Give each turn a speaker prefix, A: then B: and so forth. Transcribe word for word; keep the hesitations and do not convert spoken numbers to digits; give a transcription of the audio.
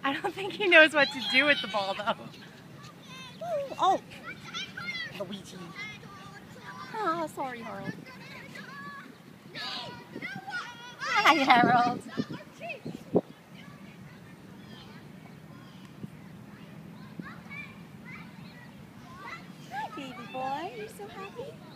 A: I don't think he knows what to do with the ball, though.
B: Oh! Luigi. Ah, sorry, Harold. Hi, Harold. Hi, baby boy. You're so happy?